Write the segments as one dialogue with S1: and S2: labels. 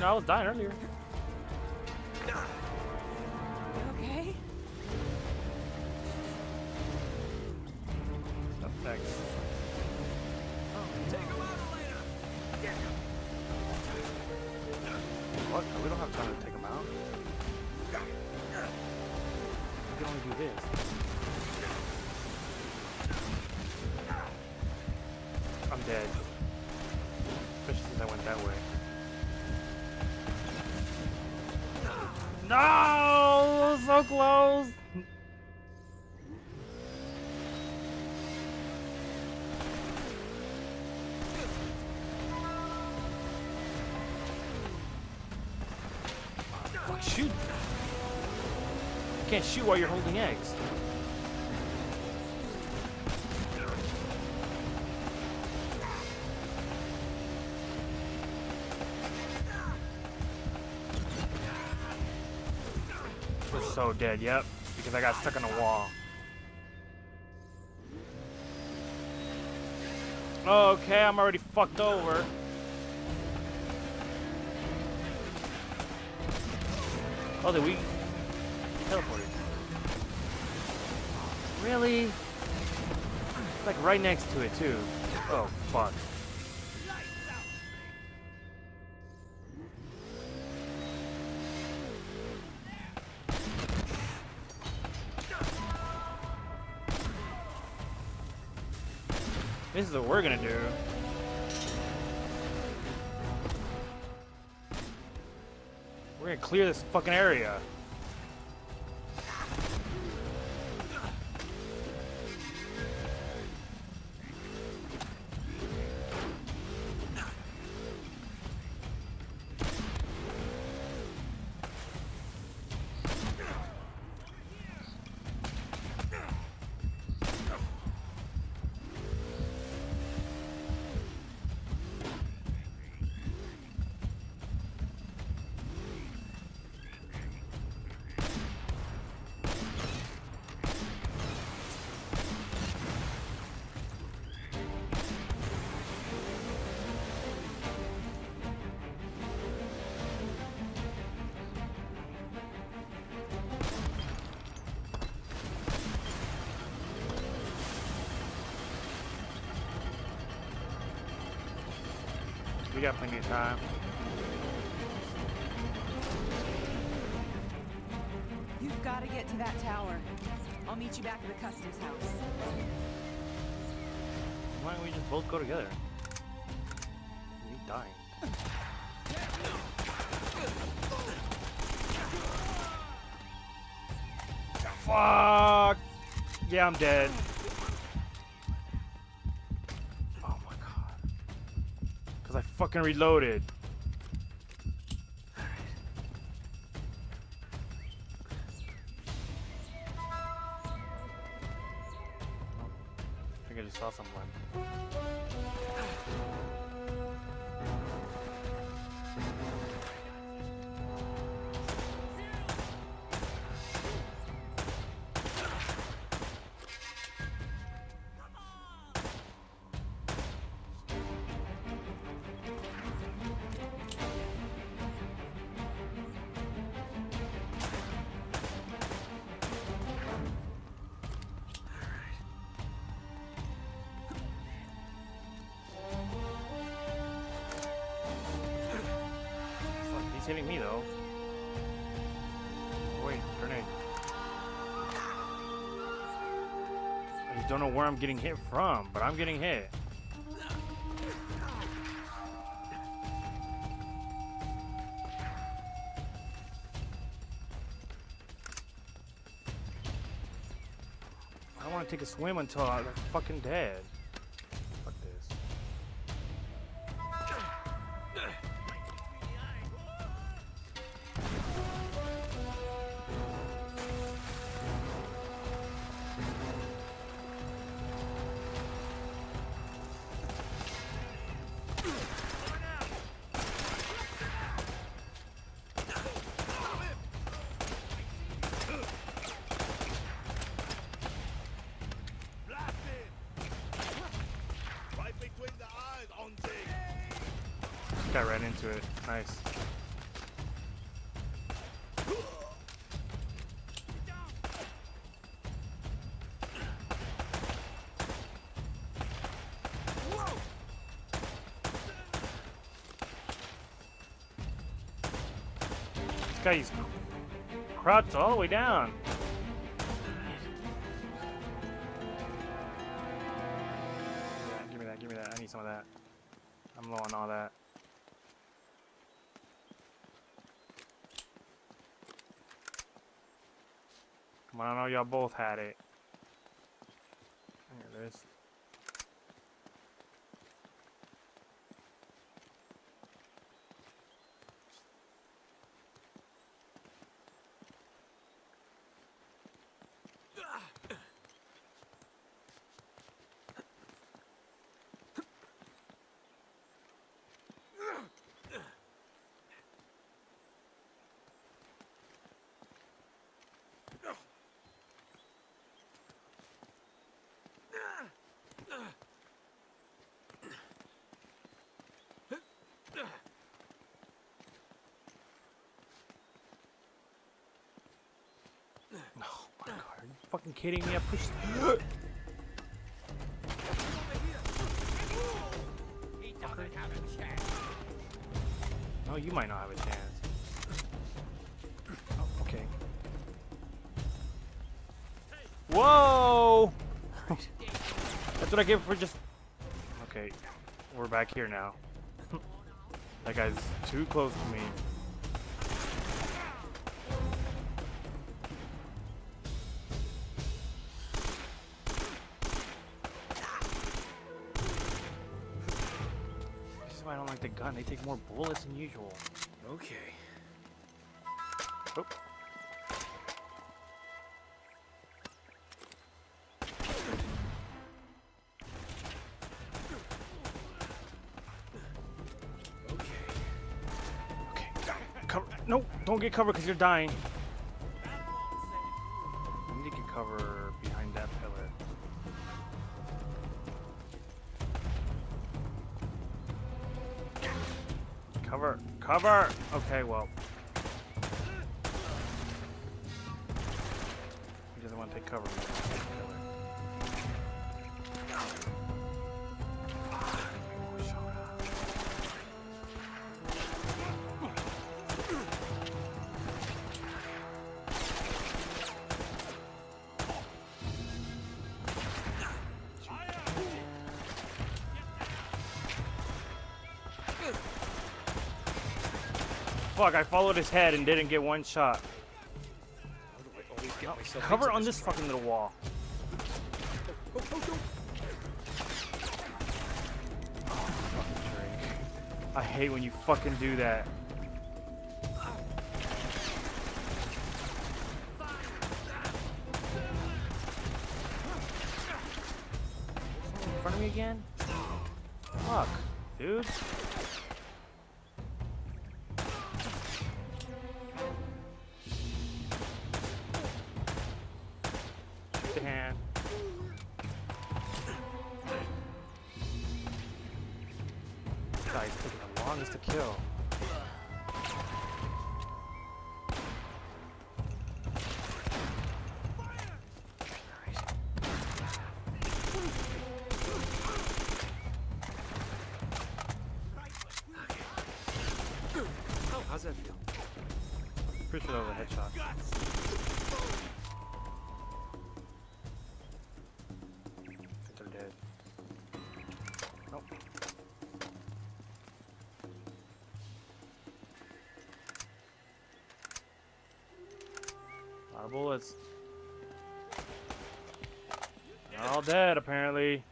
S1: know, I was dying earlier.
S2: Okay.
S1: Up next.
S3: Take him out, Elena! Get him!
S1: What? We don't have time to take him out. We can only do this. I'm dead. Especially since I went that way. No! So close! Fuck, shoot! You can't shoot while you're holding eggs. We're so dead, yep. Because I got stuck on a wall. Okay, I'm already fucked over. Oh, did we teleported? Really? It's like right next to it too. Oh fuck. This is what we're gonna do. We're gonna clear this fucking area. We got plenty of time.
S2: You've got to get to that tower. I'll meet you back at the customs house.
S1: Why don't we just both go together? You dying. Fuck! Yeah, I'm dead. Oh my god. Because I fucking reloaded. I think I just saw someone. He's hitting me though. Wait, grenade. I just don't know where I'm getting hit from, but I'm getting hit. I don't want to take a swim until I'm fucking dead. Fuck this. Got right into it. Nice. guy's crouched all the way down. Yeah, give me that, give me that. I need some of that. I'm low on all that. Come on, I know y'all both had it. Here it is. Oh my god, are you fucking kidding me? I pushed.
S3: He doesn't have a chance.
S1: No, you might not have a chance. Oh, okay. Whoa! That's what I get for just. Okay, we're back here now. That guy's too close to me. This is why I don't like the gun. They take more bullets than usual.
S3: Okay.
S1: Oh. Okay. Cover. No, don't get covered because you're dying. I need to get cover behind that pillar. Cover. Cover! Okay, well. He doesn't want to take cover. Fuck, I followed his head and didn't get one shot.
S3: How do I always get myself
S1: Cover
S3: into
S1: on this fucking little wall.
S3: Oh, oh, oh.
S1: Fucking Drake. I hate when you fucking do that. In front of me again? Fuck, dude. Hand. This guy's taking the longest to kill.
S3: Oh, how's that feel?
S1: Pretty sure that was a headshot. They're dead. Nope. A lot of bullets. They're all dead, apparently.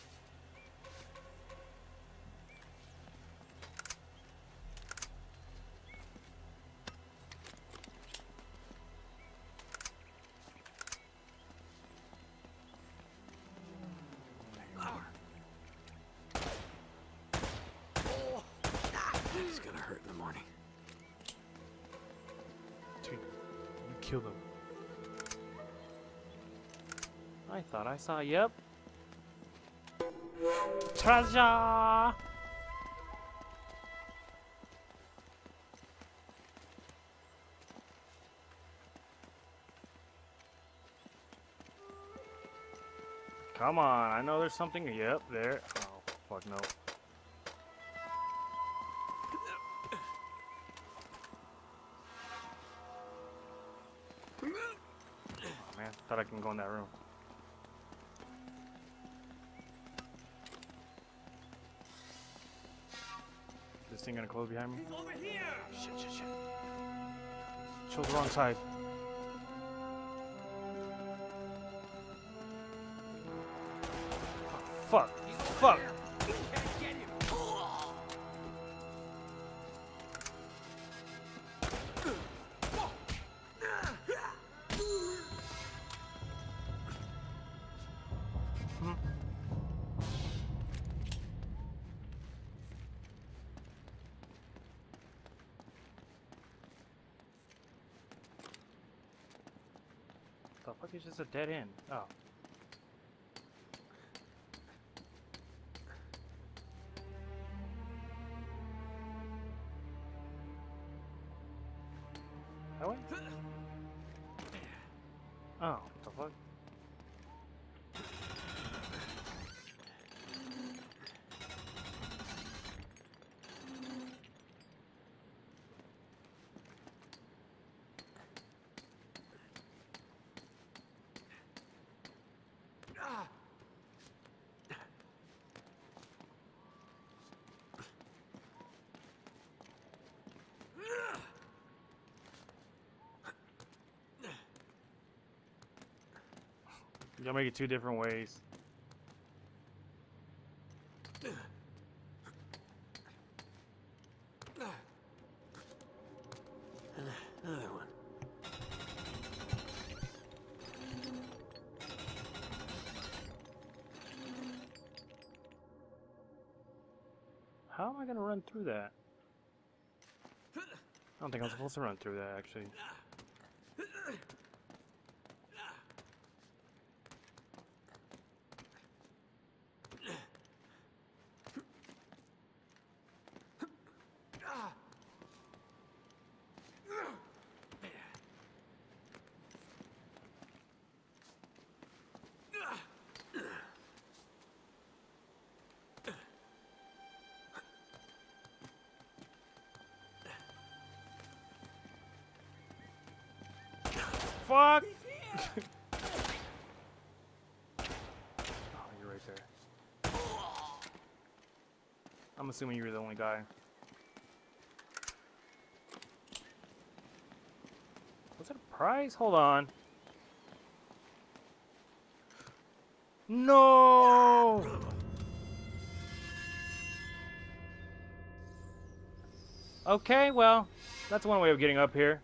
S3: It's gonna hurt in the morning.
S1: Dude, you killed him. I thought I saw, yep. Treasure! Come on, I know there's something. Yep, there. Oh, fuck no. Thought I can go in that room. Is this thing gonna close behind me?
S3: He's over here! Shit, shit, shit.
S1: Chose the wrong side. Fuck. Fuck.
S3: You can't get him!
S1: The fuck is just a dead end? Oh. That way? Oh, what the fuck? You'll make it two different ways.
S3: Another one.
S1: How am I gonna run through that? I don't think I'm supposed to run through that, actually. Fuck! Oh, you're right there. I'm assuming you were the only guy. Was it a prize? Hold on. No! Okay, well, that's one way of getting up here.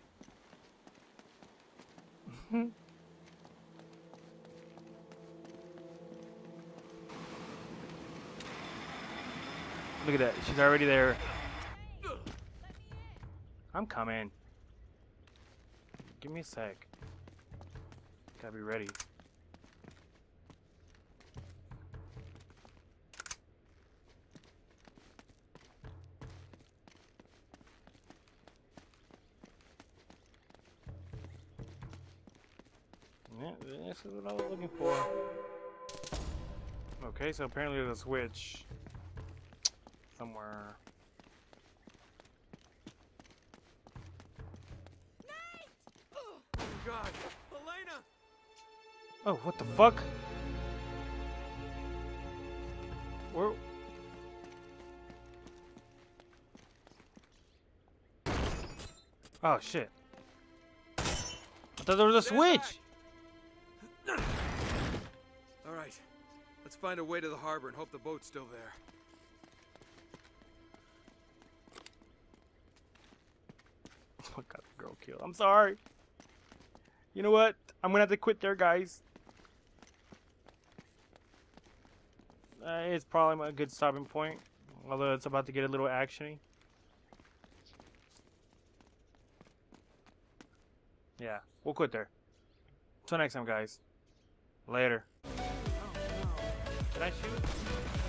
S1: Look at that. She's already there. I'm coming. Give me a sec. Gotta be ready. Yeah, this is what I was looking for. Okay, so apparently there's a switch somewhere.
S3: Oh God, Elena!
S1: Oh, what the fuck? Where? Oh shit! I thought there was a switch.
S3: All right, let's find a way to the harbor and hope the boat's still there.
S1: Oh, got the girl killed. I'm sorry. You know what? I'm gonna have to quit there, guys. It's probably a good stopping point, although it's about to get a little actiony. Yeah, we'll quit there. Till next time, guys. Later. Oh, no. Did I shoot?